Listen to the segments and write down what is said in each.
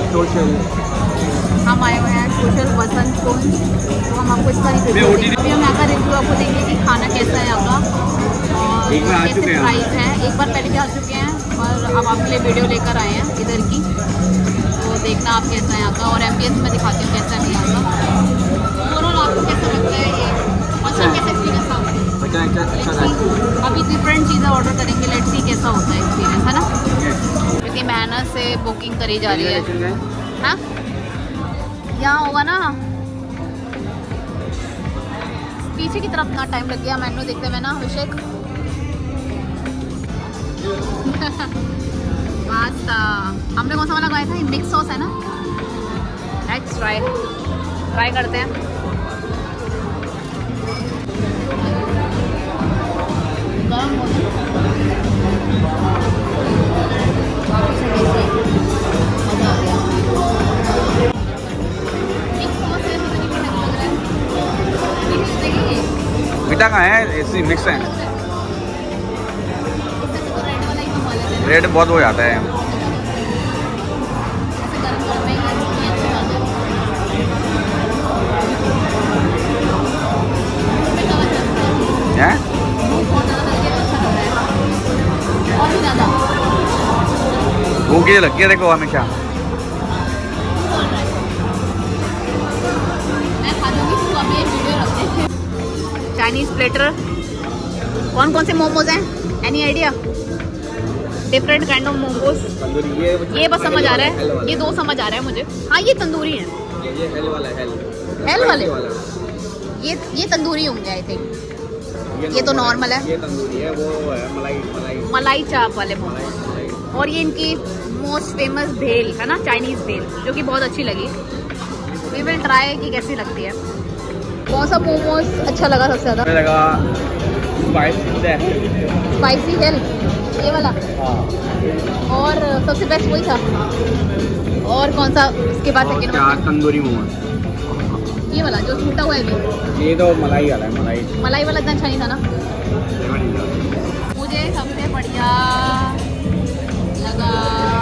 Social. हम आए हुए हैं सोशल वसंत कुंज, तो हम आपको इसका रिव्यू देंगे। अभी हम यहाँ का रिव्यू आपको देंगे कि खाना कैसा है यहाँ का और कैसे प्राइस है। एक बार पहले भी आ चुके हैं और अब आपके लिए वीडियो लेकर आए हैं इधर की, तो देखना आप कैसा है यहाँ का। और एम्बियंस में दिखाती हूँ कैसा है यहाँ का। ओवरऑल आपको कैसा लगता है ये और सर कैसा एक्सपीरियंस था? अभी डिफरेंट चीज़ें ऑर्डर करेंगे, लेट्स सी कैसा होता है एक्सपीरियंस, है ना। क्योंकि मेहनत से बुकिंग करी जा रही है। हाँ यहाँ होगा ना, पीछे की तरफ ना टाइम लग गया मेन्यू देखते हुए ना अभिषेक। पास्ता हमने कौन सा वाला खाया था? मिक्स सॉस है ना। लेट्स ट्राई करते हैं। गरम हो मीठा का है, ऐसी मिक्स है। रेड बहुत हो जाता है। हैं? भूख ये लगती है देखो हमेशा। चाइनीज प्लेटर, कौन कौन से मोमोज हैं? Any idea? Different kind of momos. ये बस समझ आ रहा है, ये दो समझ आ रहा है मुझे। हाँ ये तंदूरी है। ये हेल वाला है। हेल वाले ये तंदूरी होंगे आई थिंक। ये तो नॉर्मल है। ये तंदूरी है, वो है मलाई चाप वाले मोमोज। और ये इनकी मोस्ट फेमस भेल है ना, चाइनीज भेल, जो कि बहुत अच्छी लगी। वी विल ट्राई कि कैसी लगती है। कौन सा मोमोज अच्छा लगा सबसे ज़्यादा? स्पाइसी हेल, ये वाला। और सबसे बेस्ट वही था। और कौन सा उसके बाद सेकंड वाला? तंदूरी मोमोज। ये वाला जो छूटा हुआ है अभी। ये तो मलाई वाला है। मलाई वाला इतना अच्छा नहीं था ना। मुझे सबसे बढ़िया लगा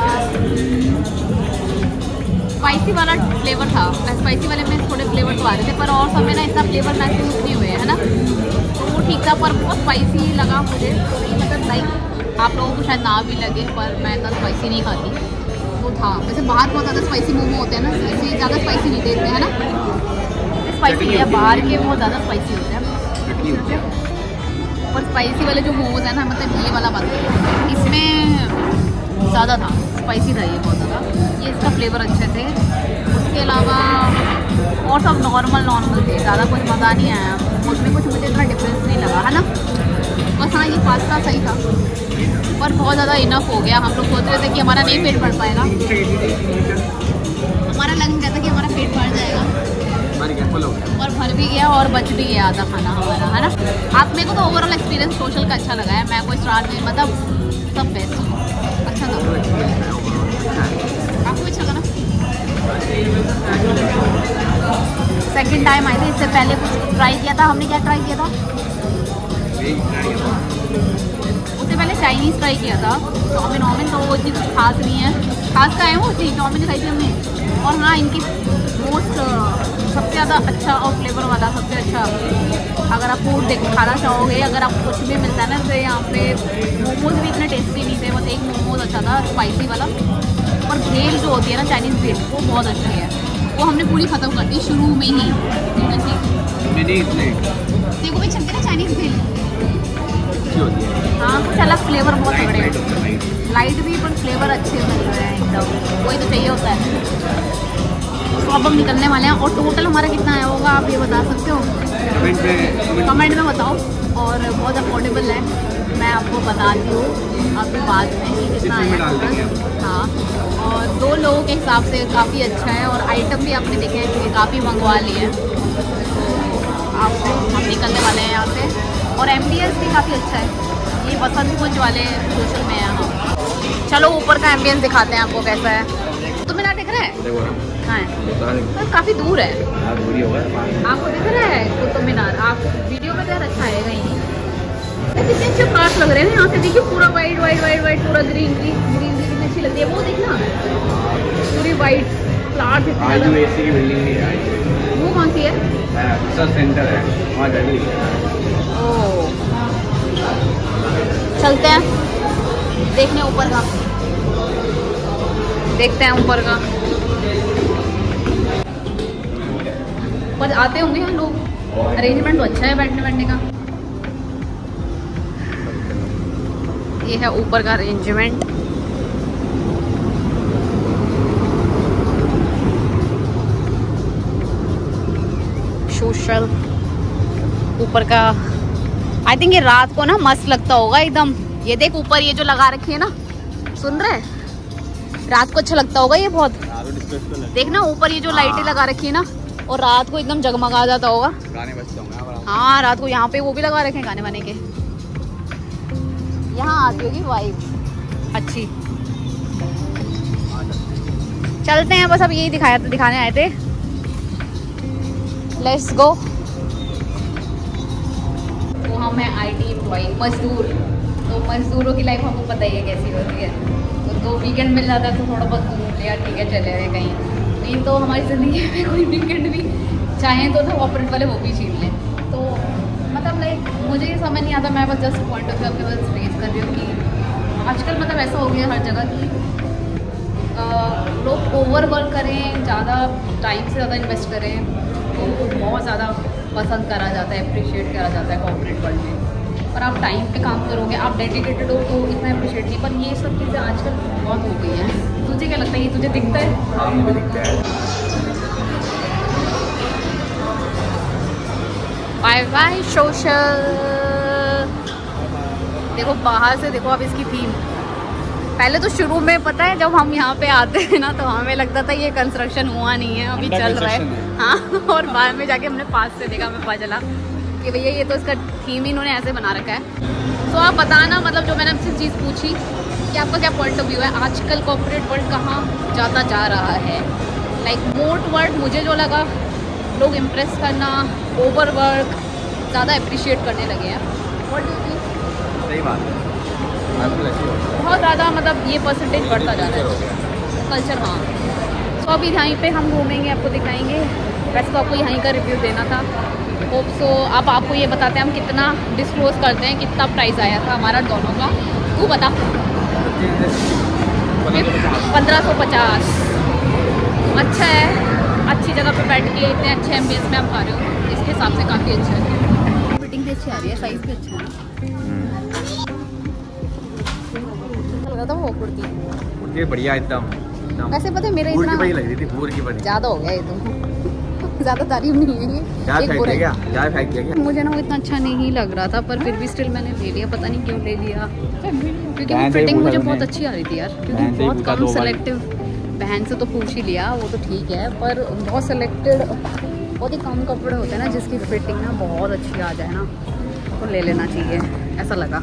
स्पाइसी वाला फ्लेवर था। स्पाइसी वाले में थोड़े फ्लेवर तो आ रहे थे, पर और सब में ना इतना फ्लेवर महसूस नहीं हुए, है ना। तो वो ठीक था, पर बहुत स्पाइसी लगा मुझे। मतलब लाइक आप लोगों को शायद ना भी लगे, पर मैं इतना स्पाइसी नहीं खाती, वो था। वैसे बाहर बहुत ज़्यादा स्पाइसी मोमो होते हैं ना, ऐसे ज़्यादा स्पाइसी नहीं देते हैं ना। स्पाइसी है बाहर के, बहुत ज़्यादा स्पाइसी होते हैं। और स्पाइसी वाले जो मोमोज है ना, मतलब ये वाला बात है, इसमें ज़्यादा था, स्पाइसी था ये बहुत ज़्यादा। ये इसका फ्लेवर अच्छे थे। उसके अलावा और सब नॉर्मल थे, ज़्यादा कुछ मज़ा नहीं आया। उसमें कुछ मुझे इतना डिफरेंस नहीं लगा, है ना। बस हाँ ये पास्ता सही था, पर बहुत ज़्यादा इनफ हो गया। हम लोग सोच रहे थे कि हमारा नहीं पेट भर पाएगा। हमारा लग गया था कि हमारा पेट भर जाएगा, और भर भी गया और बच भी गया आधा खाना हमारा, है ना। आप मेरे को तो ओवरऑल एक्सपीरियंस सोशल का अच्छा लगा है। मैं कोई स्टार नहीं, मतलब सब बेस्ट अच्छा था। आपको अच्छा लगा ना? सेकंड टाइम आए थे, इससे पहले कुछ ट्राई किया था हमने। क्या ट्राई किया था? उससे पहले चाइनीज़ ट्राई किया था। चाउमीन तो वो चीज़ कुछ खास नहीं है। खास का है वो चीज़, चाउमीन खाई थी हमने। और हाँ इनकी मोस्ट सबसे ज़्यादा अच्छा और फ्लेवर वाला सबसे अच्छा, अगर आप फूड खाना चाहोगे, अगर आपको कुछ भी मिलता है ना, तो यहाँ पे मोमोज भी इतने टेस्टी नहीं थे। बस एक मोमोज अच्छा था स्पाइसी वाला। और भेल जो होती है ना चाइनीज़ भेल, वो बहुत अच्छी है। वो हमने पूरी ख़त्म कर दी शुरू में ही। देखो भी चलते ना चाइनीज़ भेल, हाँ कुछ अलग फ्लेवर बहुत बड़े हैं। लाइट भी पर फ्लेवर अच्छे मिल रहे हैं एकदम, वही तो चाहिए होता है। तो अब हम निकलने वाले हैं। और टोटल हमारा कितना आया होगा आप ये बता सकते हो? कमेंट में बताओ। और बहुत अफोर्डेबल है, मैं आपको बताती हूँ अभी बाद में कि कितना आया होगा। हाँ और 2 लोगों के हिसाब से काफ़ी अच्छा है। और आइटम भी आपने देखे कि काफ़ी मंगवा लिए हैं। तो आपको हम निकलने वाले हैं यहाँ से। और एम्बियंस भी काफ़ी अच्छा है। ये वसंत कुंज वाले सोशल में है। हाँ चलो ऊपर का एम्बियंस दिखाते हैं आपको कैसा है। तो मीनार दिख रहा है? हाँ तो काफ़ी दूर है, आपको दिख रहा है कुतुब मीनार? आपको वीडियो में यार अच्छा आएगा ही नहीं। कितने अच्छे पास लग रहे हैं यहाँ से। देखिए पूरा वाइट पूरा ग्रीन कितनी अच्छी लगती है। वो देखना पूरी वाइट पार्ट से आईयूएसी की बिल्डिंग भी है। वो कौन सी है? रिसर्च सेंटर है वहाँ दिल्ली। ओह, चलते हैं देखने ऊपर का, देखते हैं ऊपर का। बस आते होंगे हम लोग, अरेंजमेंट तो अच्छा है बैठने बैठने का। ये है ऊपर का अरेंजमेंट। सोशल ऊपर का, आई थिंक ये रात को ना मस्त लगता होगा एकदम। ये देख ऊपर ये जो लगा रखी है ना, सुन रहे, रात को अच्छा लगता होगा ये बहुत। देखना ऊपर ये जो लाइटें लगा रखी है ना, और रात को एकदम जगमगा जाता होगा। गाने बजते होंगे। हाँ रात को यहाँ पे वो भी लगा रखे हैं गाने वाने के। यहाँ आती होगी वाइब अच्छी। चलते हैं, बस अब यही दिखाने आए थे। Let's go. तो हम हैं IT एम्प्लॉई, मजदूर। तो मजदूरों की लाइफ हमको पता ही है कैसी होती है। तो वीकेंड मिल जाता है तो थोड़ा बहुत घूम लिया, ठीक है चले गए कहीं। नहीं तो हमारी ज़िंदगी में कोई वीकेंड भी चाहें तो कॉर्पोरेट वाले वो भी छीन लें। तो मतलब लाइक मुझे ये समझ नहीं आता, मैं बस जस्ट पॉइंट ऑफ व्यू अपने बस रेज कर रही हूँ कि आजकल मतलब ऐसा हो गया हर जगह कि लोग ओवर वर्क करें, ज़्यादा टाइम से ज़्यादा इन्वेस्ट करें, तो बहुत ज़्यादा पसंद करा जाता है, अप्रिशिएट करा जाता है कॉर्पोरेट वर्ल्ड में। पर आप टाइम पे काम करोगे, आप डेडिकेटेड हो तो इतना अप्रिशिएट नहीं। पर ये सब चीज़ें आजकल बहुत हो गई हैं। तुझे क्या लगता है, ये तुझे दिखता है? हाँ मुझे दिखता है। Bye bye social. देखो बाहर से देखो अब इसकी थीम। पहले तो शुरू में पता है जब हम यहाँ पे आते हैं ना, तो हमें लगता था ये कंस्ट्रक्शन हुआ नहीं है, अभी चल रहा है। हाँ, और बाद में जाके हमने पास से देखा, हमें पता चला कि भैया ये तो इसका थीम ही इन्होंने ऐसे बना रखा है। तो आप बताना, मतलब जो मैंने आपसे चीज़ पूछी कि आपका क्या पॉइंट ऑफ व्यू है, आजकल कॉर्पोरेट वर्ल्ड कहाँ जाता जा रहा है। लाइक मोट वर्ड मुझे जो लगा, लोग इम्प्रेस करना, ओवर वर्क ज़्यादा अप्रिशिएट करने लगे हैं। और सही बात है, बहुत ज़्यादा मतलब ये परसेंटेज बढ़ता जा रहा है कल्चर। हाँ, तो अभी यहीं पे हम घूमेंगे, आपको दिखाएंगे। वैसे तो आपको यहीं का रिव्यू देना था। होप सो अब आपको ये बताते हैं हम कितना डिस्क्लोज करते हैं, कितना प्राइस आया था हमारा दोनों का। तू बता। 1550। अच्छा है, अच्छी जगह पे बैठ के इतने अच्छे एम्बियंस में आप खा रहे हो, इसके हिसाब से काफ़ी अच्छा है। फिटिंग भी अच्छी आ रही है, साइज़ भी अच्छा है। लग रहा था वो कुर्ती बढ़िया एकदम। वैसे पता है मेरा इतना लग रही थी, पूरी की बड़ी ज़्यादा हो गया ये तो। ज़्यादा तारीफ नहीं है ये। मुझे ना वो इतना अच्छा नहीं लग रहा था, पर फिर भी स्टिल मैंने ले लिया। पता नहीं क्यों ले लिया, क्योंकि वो फिटिंग मुझे बहुत अच्छी आ रही थी यार। क्योंकि बहुत कम सेलेक्टिव, बहन से तो पूछ ही लिया, वो तो ठीक है, पर बहुत सेलेक्टेड, बहुत ही कम कपड़े होते हैं ना जिसकी फिटिंग ना बहुत अच्छी आ जाए ना, तो ले लेना चाहिए, ऐसा लगा।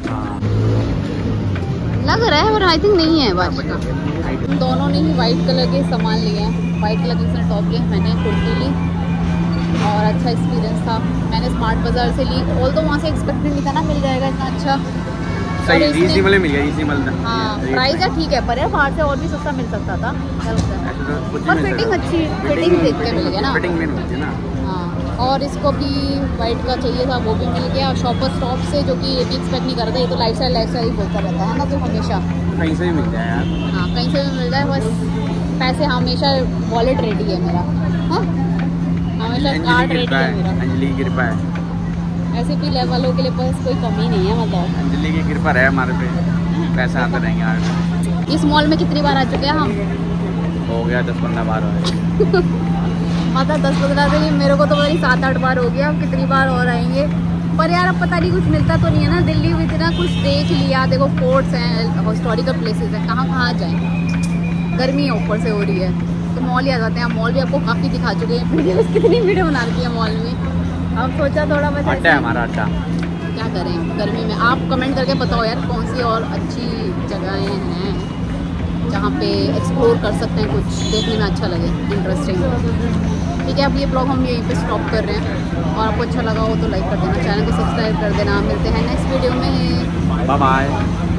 लग रहा है, और आई थिंक नहीं है बात का। दोनों ने ही वाइट कलर के सामान लिए हैं। वाइट कलर की टॉप लिया, मैंने कुर्ती ली और अच्छा एक्सपीरियंस था। मैंने स्मार्ट बाजार से ली, ऑल तो वहाँ से एक्सपेक्टेड नहीं था ना मिल जाएगा इतना अच्छा। सही रीजनेबल मिल गया, रीजनेबल था। हाँ प्राइस है ठीक है, पर यार बाहर से और भी सस्ता मिल सकता था। और फिटिंग अच्छी, फिटिंग देख के मिल गया ना, फिटिंग में होती है ना। हाँ, और इसको भी वाइट का चाहिए था, वो भी मिल गया। शॉपर स्टॉप से, जो कि ये भी एक्सपेक्ट नहीं करता, ये तो लाइफ स्टाइल ही बोलता रहता है ना, तो हमेशा कहीं से भी मिल जाए यार। हाँ कहीं से भी मिल जाए, बस पैसे हमेशा वॉलेट रेडी है मेरा। हाँ हमेशा कार्ड रेडी है मेरा। अंजलि की कृपा है, ऐसे भी लेवल वालों के लिए बस कोई कमी नहीं है। मतलब अंजलि की कृपा है हमारे पे, पैसा आते रहेंगे हमारे पे। इस मॉल में कितनी बार आ चुके हैं हम? हो गया 10-15 बार हो गए। मतलब 10-15 से मेरे को तो पता नहीं 7-8 बार हो गया, अब कितनी बार और आएंगे। पर यार अब पता नहीं कुछ मिलता तो नहीं है ना। दिल्ली में इतना कुछ देख लिया, देखो फोर्ट्स हैं, हिस्टोरिकल प्लेसेस हैं, कहाँ कहाँ जाएँ। गर्मी ऊपर से हो रही है तो मॉल ही आ जाते हैं। मॉल भी आपको काफ़ी दिखा चुके हैं, कितनी वीडियो बना रखी है मॉल में। अब सोचा थोड़ा बस अड्डा है हमारा, अड्डा। क्या करें गर्मी में। आप कमेंट करके बताओ यार कौन सी और अच्छी जगहें हैं जहाँ पे एक्सप्लोर कर सकते हैं, कुछ देखने में अच्छा लगे, इंटरेस्टिंग। ठीक है, अब ये ब्लॉग हम यहीं पे स्टॉप कर रहे हैं, और आपको अच्छा लगा हो तो लाइक कर देना, चैनल को सब्सक्राइब कर देना। मिलते हैं नेक्स्ट वीडियो में, बाय बाय।